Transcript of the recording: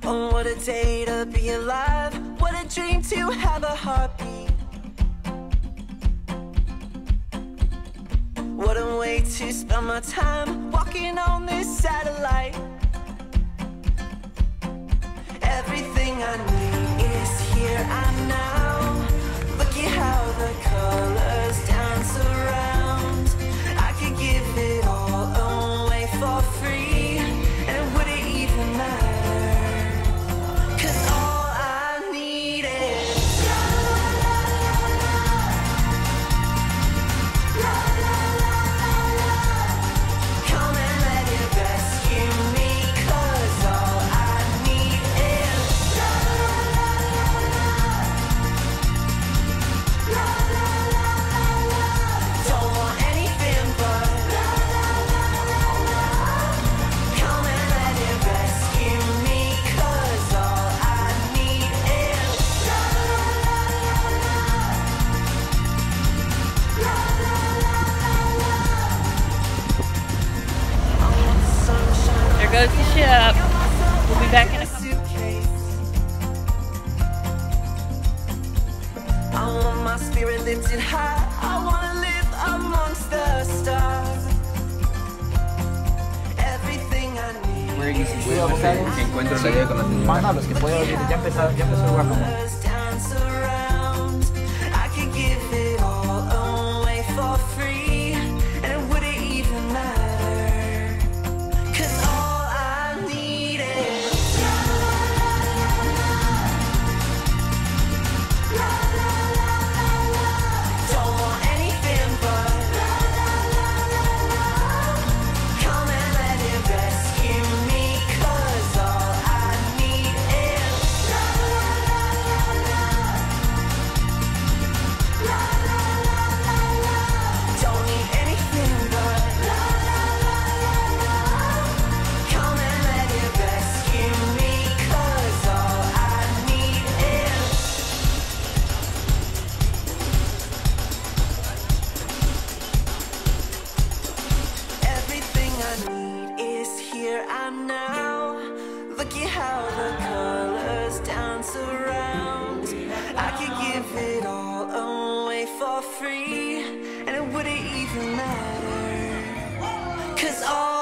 Oh, what a day to be alive. What a dream to have a heartbeat. What a way to spend my time walking on this satellite. Everything I need is here and now. Look at how the colors dance around. I could give it all away for free, and would it even matter? 'Cause all I need is la la la la la la la la. Come and let it rescue me, 'cause all I need is la la la la la la la. Don't want anything but la la la la. Come and let it rescue me, 'cause all I need is la la la la la la. I want sunshine. There goes the ship. We'll be back in a couple. I want my spirit lifted high. I wanna live amongst the stars. Everything I need. Que encuentro la idea con la señora. Más a los que puedo decir, ya empezó el lugar común. Dance around. I could give it all away for free, and would it even matter? 'Cause all I need is la la la la la la la. Don't want anything but la la la la. Come and let it rescue me, 'cause all I need is la la la la la la la la. Don't need anything but la la la la. Come and let it rescue me, 'cause all I need is everything I need is here and now. Look at how the colors dance around. I could give it all away for free, and would it even matter? 'Cause all